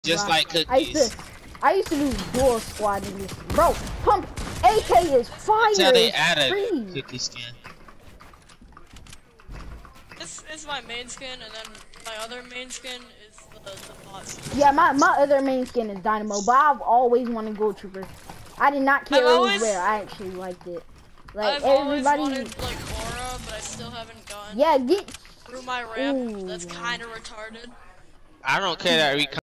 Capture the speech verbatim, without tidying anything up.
Just bro. like cookies. I used to, I used to do dual squad in this. Bro, pump A K is fire. Until they it's add a free. cookie skin. This is my main skin, and then my other main skin is the, the bot skin. Yeah, my, my other main skin is Dynamo, but I've always wanted Gold Trooper. I did not care I've it always, was rare. I actually liked it. Like I've everybody. always wanted like Aura, but I still haven't gotten Yeah, get through my ramp. Ooh. That's kind of retarded. I don't care that we